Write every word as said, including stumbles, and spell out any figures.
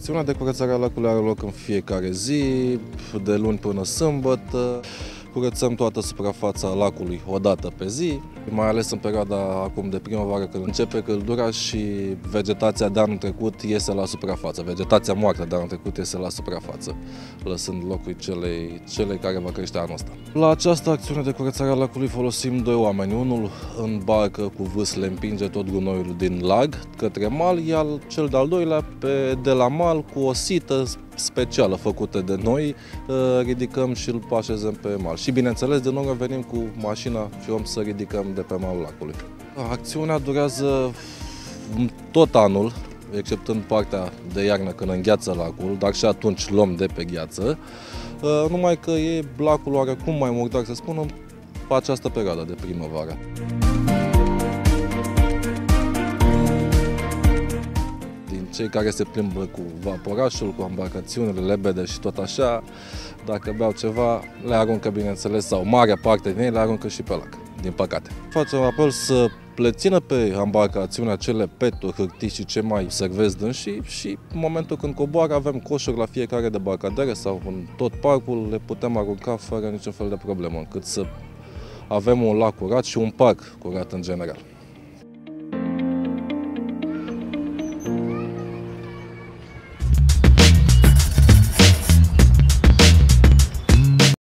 Acțiunea de curățare a lacului are loc în fiecare zi, de luni până sâmbătă. Curățăm toată suprafața lacului o dată pe zi, mai ales în perioada acum de primăvară, când începe căldura și vegetația de anul trecut iese la suprafață. Vegetația moartă de anul trecut iese la suprafață, lăsând locul celei, celei care va crește anul ăsta. La această acțiune de curățare a lacului folosim doi oameni. Unul în barcă cu vâsle împinge tot gunoiul din lag către mal, iar cel de-al doilea pe, de la mal cu o sită specială făcută de noi, ridicăm și îl așezăm pe mal. Și bineînțeles, de nou venim cu mașina și om să ridicăm de pe malul lacului. Acțiunea durează tot anul, exceptând partea de iarnă când îngheață lacul, dar și atunci luăm de pe gheață, numai că e lacul oarecum mai murdar, să spunem, pe această perioadă de primăvară. Cei care se plimbă cu vaporașul, cu embarcațiunile, lebede și tot așa, dacă beau ceva, le aruncă, bineînțeles, sau marea parte din ei le aruncă și pe lac, din păcate. Facem apel să le țină pe embarcațiune acele peturi, hârtii și ce mai servesc dânsii și în momentul când coboară avem coșuri la fiecare debarcadere sau în tot parcul, le putem arunca fără niciun fel de problemă, încât să avem un lac curat și un parc curat în general.